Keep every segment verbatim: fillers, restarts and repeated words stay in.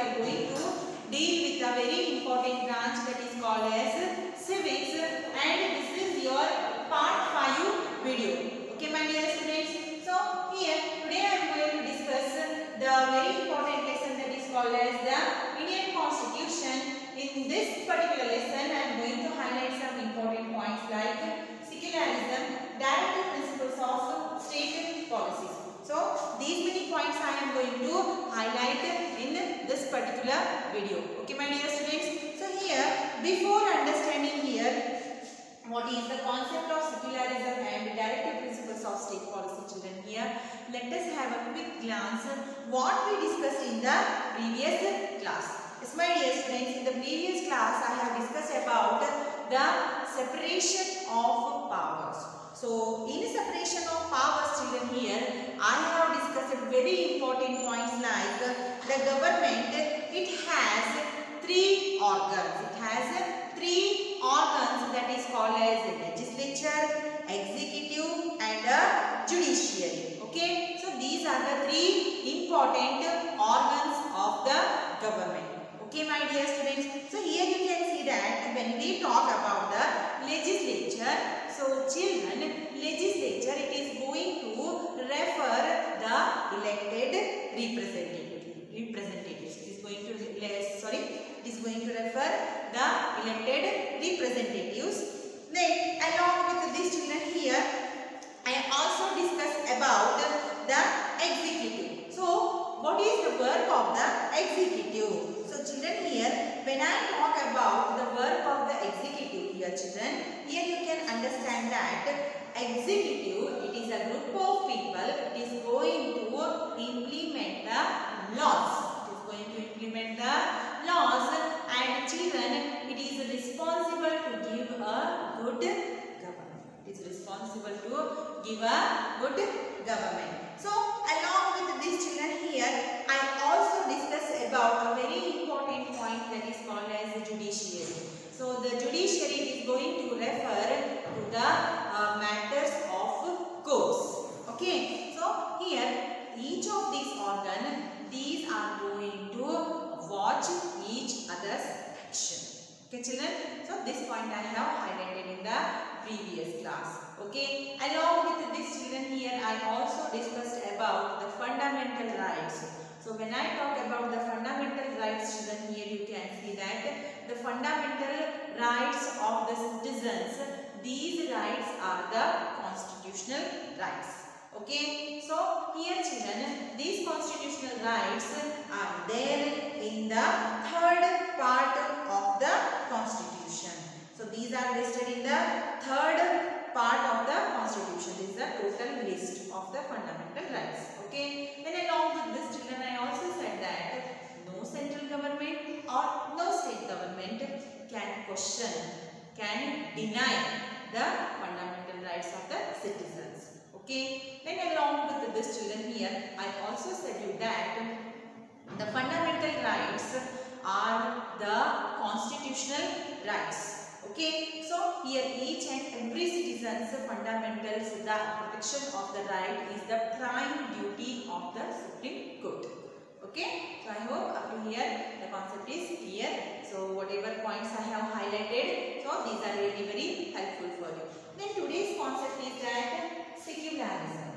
are going to deal with a very important branch that is called as civics, and this is your part five video. Okay, my dear students. So here today I am going to discuss the very important lesson that is called as the Indian Constitution. In this particular lesson, I am going to highlight some important points like secularism, directive principles of state policies. So these many points I am going to highlight in this particular video. Okay, my dear students. So here, before understanding here what is the concept of secularism and directive principles of state policy, children, here let us have a quick glance what we discussed in the previous class. Yes, my dear students, in the previous class I have discussed about the separation of powers. So in separation of powers, children, here I have discussed very important points like the government, it has three organs. It has three organs that is called as legislature, executive and a judiciary. Okay, so these are the three important organs of the government. Okay, my dear students. So here you can see that when we talk about the legislature, so children, legislature, it is going to refer the elected representative, representatives. It is going to sorry, it is going to refer the elected representatives. Then along with these children here, I also discuss about the executive. So what is the work of the executive? So children, here when I talk about the work of the executive here, children, here you can understand that executive, it is a group of people, it is going to implement the laws. It is going to implement the laws, and children, it is responsible to give a good government. It is responsible to give a good government. So along with these children here, I also discuss about a very important point that is called as the judiciary. So the judiciary is going to refer to the uh, matters of courts. Okay. So here each of these organs, these are going to watch each other's action. Okay, children. So this point I have highlighted in the previous class. Okay. Along with this children here, I also discussed about the fundamental rights. So when I talk about the fundamental rights, children, here you can see that the fundamental rights of the citizens, these rights are the constitutional rights. Okay. So here children, these constitutional rights are there in the third part of the constitution. So these are listed in the third part of the constitution. This is the total list of the fundamental rights. Okay. Then along with this children, I also said that no central government or no state government can question, can deny the fundamental rights of the citizens. Okay. Then along with this children here, I also said you that the fundamental rights are the constitutional rights. Okay, so here each and every citizen's fundamentals, the protection of the right is the prime duty of the Supreme Court. Okay, so I hope up to here the concept is clear. So whatever points I have highlighted, so these are really very helpful for you. Then today's concept is that secularism.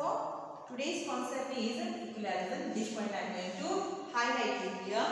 So today's concept is secularism. This point I am going to highlight it here.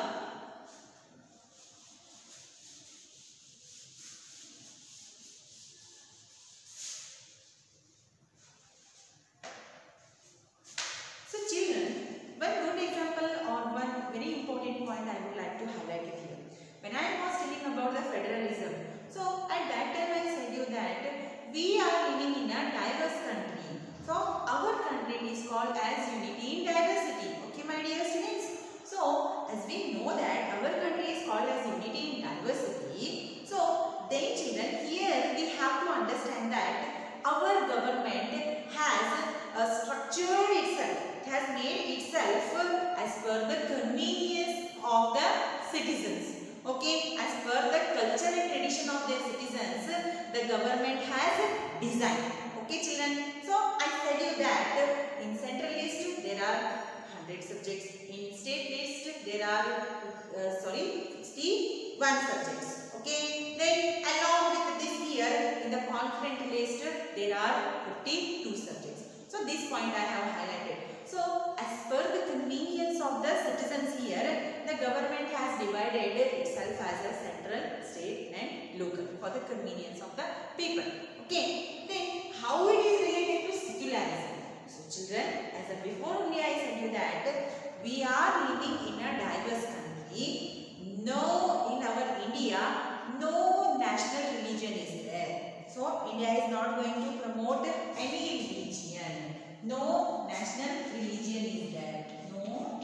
Point I would like to highlight it here. When I was telling about the federalism, so at that time I said you that we are living in a diverse country. So our country is called as unity in diversity. Okay, my dear students. So as we know that our country is called as unity in diversity. So then children, here we have to understand that our government has uh, structured itself. It has made itself as per the convenience of the citizens. Okay, as per the culture and tradition of their citizens, the government has designed. Okay, children. So I said you that in central list there are one hundred subjects. In state list there are uh, sorry sixty-one subjects. Okay. Then along with this here in the concurrent list there are fifty-two subjects. So this point I have highlighted. So as per the convenience of the citizens here, the government has divided itself as a central, state and local for the convenience of the people. Okay. Then how it is related to secularism? So children, as a before only I said you that we are living in a diverse country. No, in our India, no national religion is there. So India is not going to promote any religion. No national religion is there. No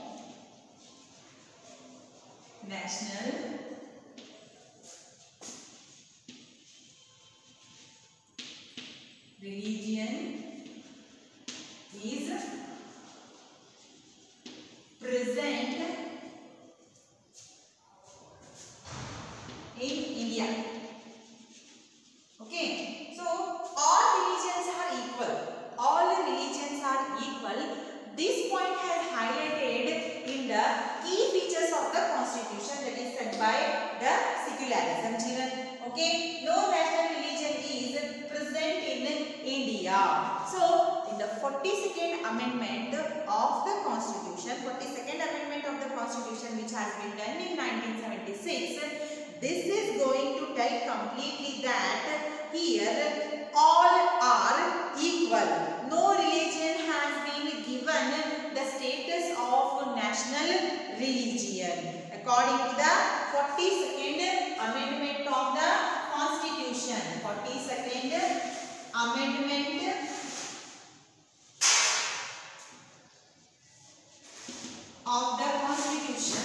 national religion is present in India. Okay, so all religions are equal. All religions are equal. This point has highlighted in the key features of the constitution that is set by the secularism, children. Okay, no national religion is present in India. So in the forty-second amendment of the constitution, forty-second amendment of the constitution which has been done in nineteen seventy-six, this is going to tell completely that here all are equal. No religion has been given the status of national religion according to the forty-second amendment of the constitution. forty-second amendment of the constitution.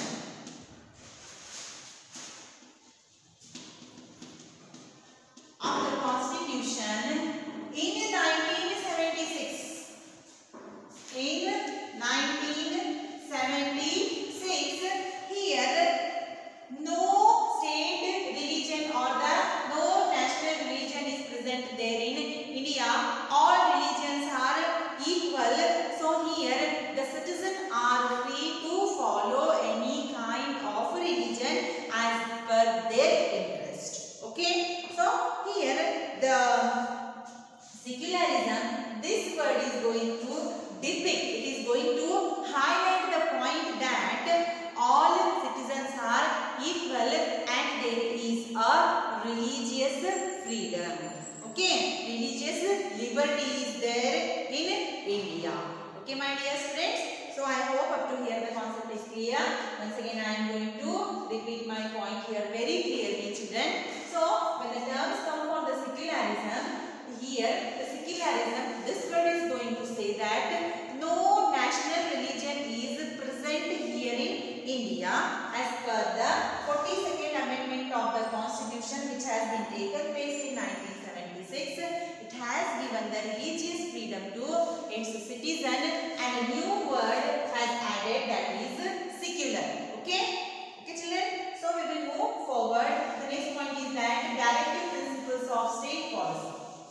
Of the constitution in nineteen seventy-six. In nineteen seventy-six, here no state religion or the no national religion is present there in India. All religions are equal. So here the citizens are free to follow any kind of religion as per their interest. Okay. So here the secularism, this word is going to depict, it is going to highlight the point that all citizens are equal and there is a religious freedom. Okay, religious liberty is there in India. Okay, my dear students. So I hope up to here the concept is clear. Once again I am going to repeat my point here very clearly, children. So when the terms come for the secularism, here the secularism, this word is going to say that no national religion is present here in India as per the forty-second amendment of the constitution which has been taken place in nineteen seventy-six. It has given the religious freedom to its citizen and a new word has added, that is secular. Okay? Okay, children. So we will move forward. The next point is that directive principles of state policy.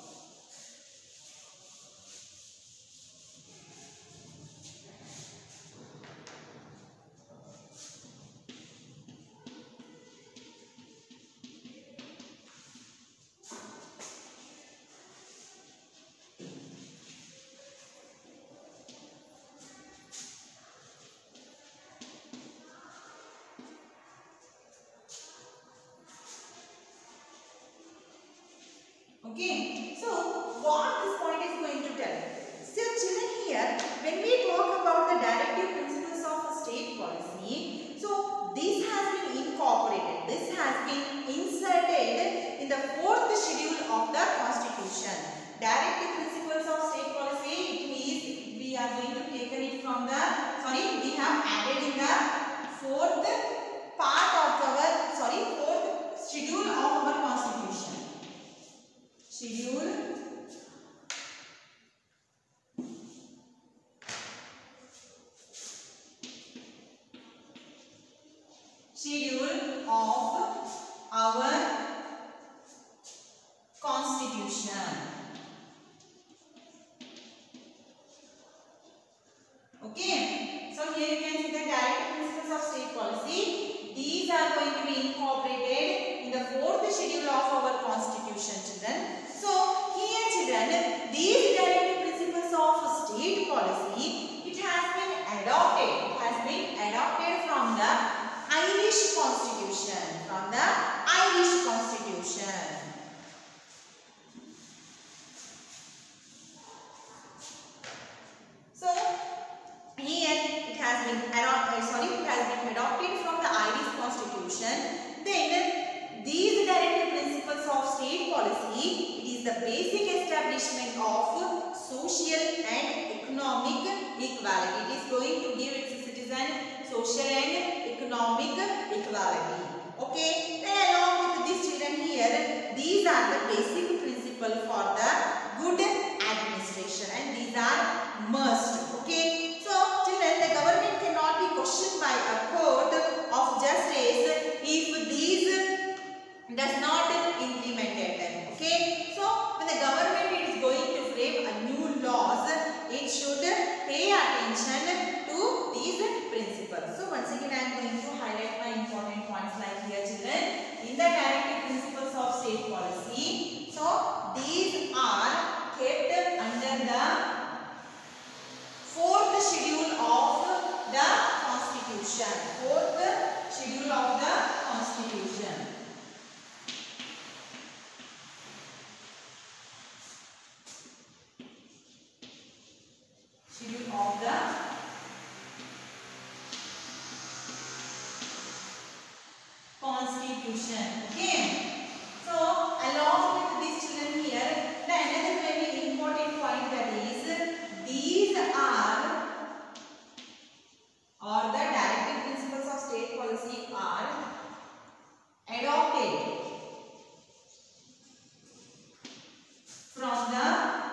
Okay, so what this point is going to tell? So children, here when we talk about the directive principles of a state policy, so this has been incorporated, this has been inserted in the fourth schedule of the constitution. Directive principles of state policy, it means we are going to take it from the, sorry, we have added in the fourth part of our, sorry, fourth schedule of our constitution. Schedule schedule of our constitution. Okay, so here basic establishment of social and economic equality. It is going to give its citizen social and economic equality. Okay, then along with these children here, these are the basic principles for the good administration, and these are must. Okay, so children, the government cannot be questioned by a court of justice if these does not implement it. Okay, so when the government is going to frame a new laws, it should pay attention to these principles. So once again, I am going to highlight my important points like here, children. In the directive principles of state policy, so these are kept under the fourth schedule of the Constitution. Fourth schedule of the Constitution. Schedule of the Constitution. Okay. So along with these children here, the another very important point, that is these are or the directive principles of state policy are adopted from the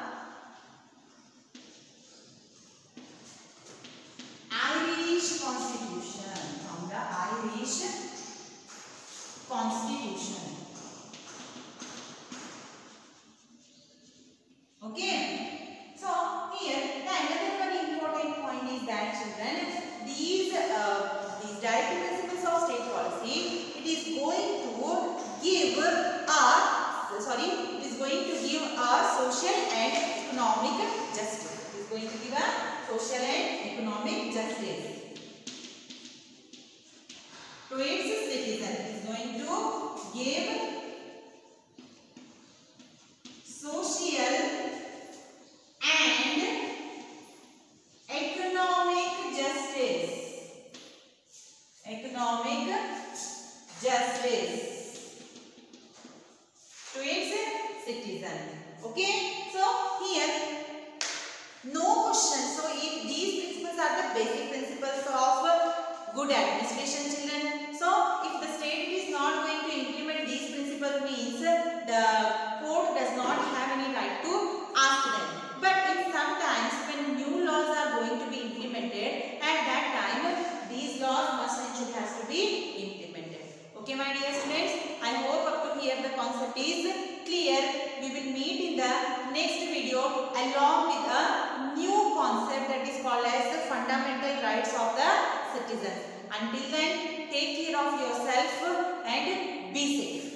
Irish Constitution. From the Irish Constitution. Okay. So here the another very important point is that, children, these uh, these directive principles of state policy, it is going to give a sorry it is going to give a social and economic justice. It is going to give a social and economic justice to its citizens. It is going to give social and economic justice. Economic justice to its citizen. Okay. So here no question. So if these principles are the basic principles of good administration, children. So if the state is not going to implement these principles, means the court does not have any right to ask them. But if sometimes when new laws are going to be implemented, at that time these laws must and should have to be implemented. Okay, my dear students, I hope up to here the concept is clear. We will meet in the next video along with a new concept that is called as the fundamental rights of the citizens. Until then, take care of yourself and be safe.